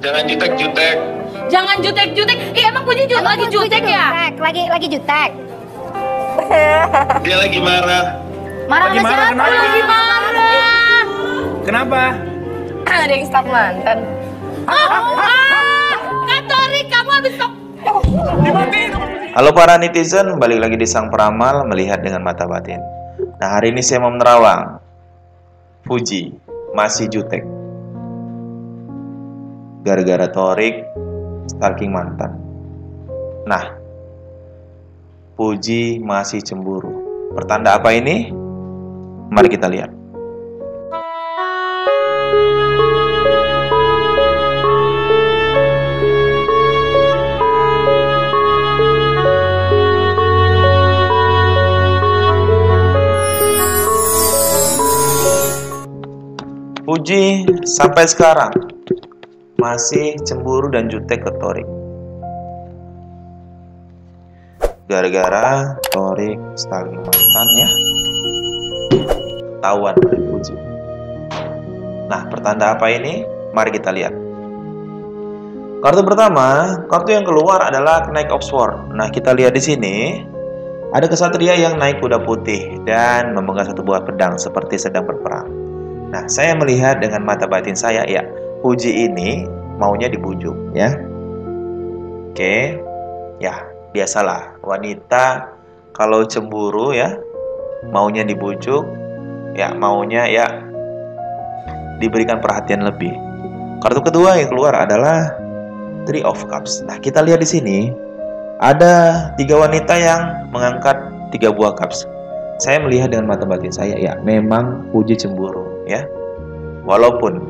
Jangan jutek-jutek. Jangan jutek-jutek. Emang Puji lagi jutek ya? Lagi jutek. Dia lagi marah. Marah Lagi sama marah, siapa? kenapa? Lagi marah. Kenapa? Ada yang stok mantan. Kak Tori, kamu habis tok. Halo para netizen, balik lagi di Sang Peramal melihat dengan mata batin. Nah, hari ini saya mau menerawang Puji masih jutek gara-gara Thorik stalking mantan. Nah, Puji masih cemburu. Pertanda apa ini? Mari kita lihat. Puji sampai sekarang masih cemburu dan jutek ke Thorik. Gara-gara Thorik stalking mantannya, ketahuan oleh Puji. Nah, pertanda apa ini? Mari kita lihat. Kartu pertama, kartu yang keluar adalah Knight of Swords. Nah, kita lihat di sini ada kesatria yang naik kuda putih dan memegang satu buah pedang seperti sedang berperang. Nah, saya melihat dengan mata batin saya, ya, Puji ini maunya dibujuk, ya. Oke, ya, biasalah wanita kalau cemburu, ya, maunya dibujuk, ya, maunya, ya, diberikan perhatian lebih. Kartu kedua yang keluar adalah Three of Cups. Nah, kita lihat di sini ada 3 wanita yang mengangkat 3 buah cups. Saya melihat dengan mata batin saya, ya, memang Puji cemburu. Ya, walaupun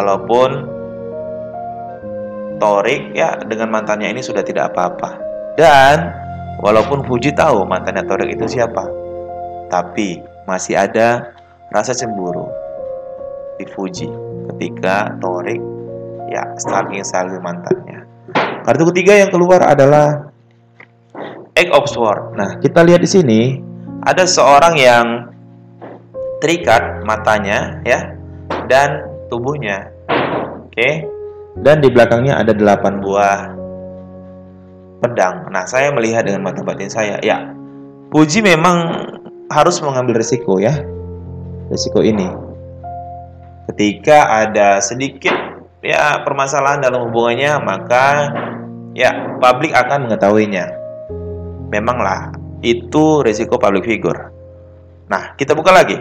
Thorik, ya, dengan mantannya ini sudah tidak apa-apa, dan walaupun Puji tahu mantannya Thorik itu siapa, tapi masih ada rasa cemburu di Puji ketika Thorik, ya, stalking mantannya. Kartu ketiga yang keluar adalah Eight of Swords. Nah, kita lihat di sini ada seorang yang terikat matanya, ya, dan tubuhnya. Oke. Dan di belakangnya ada 8 buah pedang. Nah, saya melihat dengan mata batin saya, ya, Puji memang harus mengambil risiko, ya. Risiko ini. Ketika ada sedikit, ya, permasalahan dalam hubungannya, maka, ya, publik akan mengetahuinya. Memanglah itu risiko public figure. Nah, kita buka lagi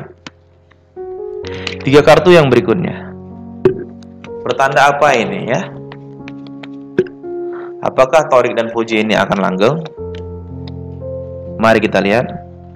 3 kartu yang berikutnya. Pertanda apa ini, ya? Apakah Thorik dan Puji ini akan langgeng? Mari kita lihat.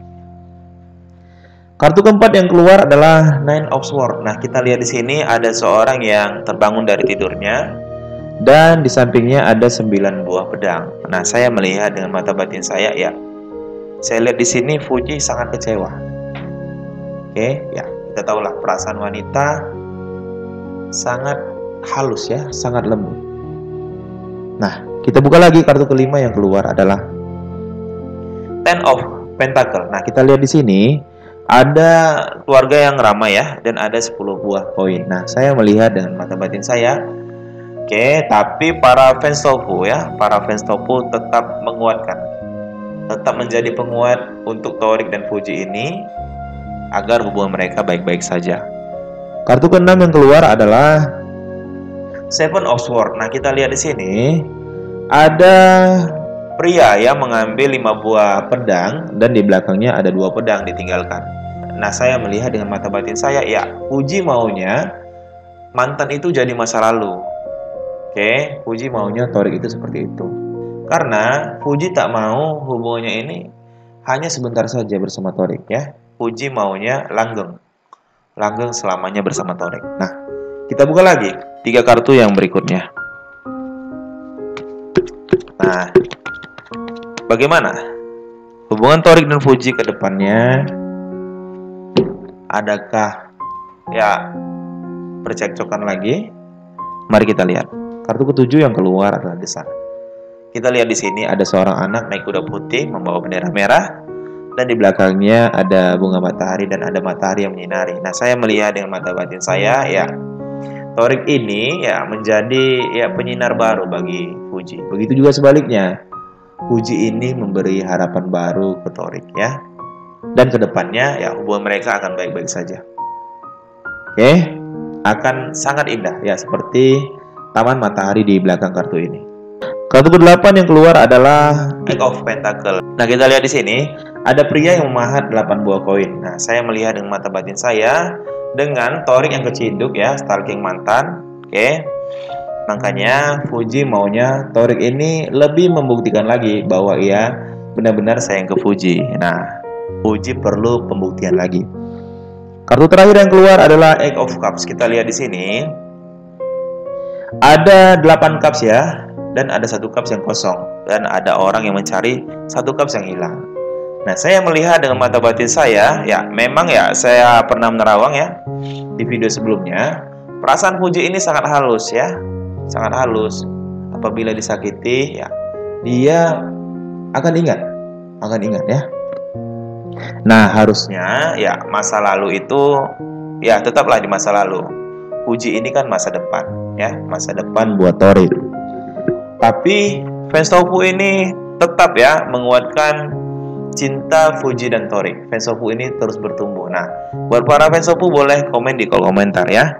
Kartu keempat yang keluar adalah Nine of Swords. Nah, kita lihat di sini ada seorang yang terbangun dari tidurnya dan di sampingnya ada 9 buah pedang. Nah, saya melihat dengan mata batin saya, ya, saya lihat di sini Puji sangat kecewa. Oke, ya. Kita tahulah perasaan wanita sangat halus, ya, sangat lembut. Nah, kita buka lagi kartu kelima yang keluar adalah Ten of Pentacle. Nah, kita lihat di sini ada keluarga yang ramai, ya, dan ada 10 buah koin. Nah, saya melihat dengan mata batin saya, oke, tapi para fans Tofu, ya, para fans Tofu tetap menguatkan, tetap menjadi penguat untuk Thorik dan Puji ini agar hubungan mereka baik-baik saja. Kartu ke-6 yang keluar adalah Seven of Swords. Nah, kita lihat di sini ada pria yang mengambil 5 buah pedang dan di belakangnya ada 2 pedang ditinggalkan. Nah, saya melihat dengan mata batin saya, ya, Puji maunya mantan itu jadi masa lalu. Oke, Puji maunya Thorik itu seperti itu. Karena Puji tak mau hubungannya ini hanya sebentar saja bersama Thorik, ya. Puji maunya langgeng selamanya bersama Thorik. Nah, kita buka lagi 3 kartu yang berikutnya. Nah, bagaimana hubungan Thorik dan Puji ke depannya? Adakah, ya, percekcokan lagi? Mari kita lihat. Kartu ke-7 yang keluar adalah The Sun. Kita lihat di sini ada seorang anak naik kuda putih membawa bendera merah. Dan di belakangnya ada bunga matahari dan ada matahari yang menyinari. Nah, saya melihat dengan mata batin saya, ya, Torik ini ya menjadi ya penyinar baru bagi Fuji. Begitu juga sebaliknya. Fuji ini memberi harapan baru ke Torik ya. Dan kedepannya ya hubungan mereka akan baik-baik saja. Oke, akan sangat indah ya seperti taman matahari di belakang kartu ini. Kartu ke-8 yang keluar adalah Eight of Pentacle. Nah, kita lihat di sini ada pria yang memahat 8 buah koin. Nah, saya melihat dengan mata batin saya dengan Torik yang keciduk ya, stalking mantan. Oke. Makanya Fuji maunya Torik ini lebih membuktikan lagi bahwa ia benar-benar sayang ke Fuji. Nah, Fuji perlu pembuktian lagi. Kartu terakhir yang keluar adalah Eight of Cups. Kita lihat di sini ada 8 cups ya, dan ada 1 cups yang kosong, dan ada orang yang mencari 1 cups yang hilang. Nah, saya melihat dengan mata batin saya, ya memang ya saya pernah menerawang ya di video sebelumnya. Perasaan Fuji ini sangat halus ya, sangat halus. Apabila disakiti, ya dia akan ingat ya. Nah, harusnya ya masa lalu itu ya tetaplah di masa lalu. Fuji ini kan masa depan ya, masa depan buat Torik. Tapi fans Tofu ini tetap ya menguatkan cinta Fuji dan Torik. Fans Tofu ini terus bertumbuh. Nah, buat para fans Tofu boleh komen di kolom komentar ya.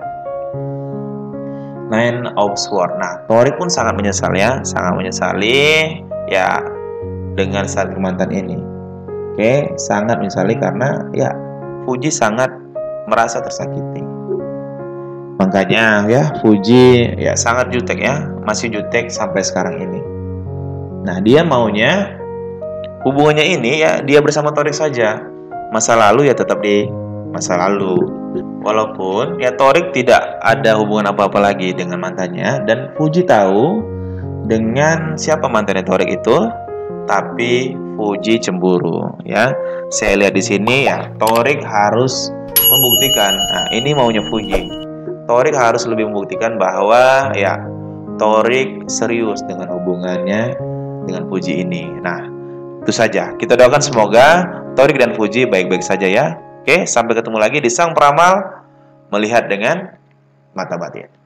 Nine of Swords. Nah, Torik pun sangat menyesal ya, sangat menyesali ya dengan stalking mantan ini. Oke, sangat menyesali karena ya Fuji sangat merasa tersakiti. Makanya ya Fuji ya sangat jutek ya, masih jutek sampai sekarang ini. Nah, dia maunya hubungannya ini ya dia bersama Torik saja. Masa lalu ya tetap di masa lalu. Walaupun ya Torik tidak ada hubungan apa-apa lagi dengan mantannya, dan Fuji tahu dengan siapa mantannya Torik itu, tapi Fuji cemburu ya. Saya lihat di sini ya Torik harus membuktikan. Nah, ini maunya Fuji. Torik harus lebih membuktikan bahwa ya Torik serius dengan hubungannya dengan Fuji ini. Nah, itu saja. Kita doakan semoga Torik dan Fuji baik-baik saja ya. Oke, sampai ketemu lagi di Sang Peramal Melihat dengan Mata Batin.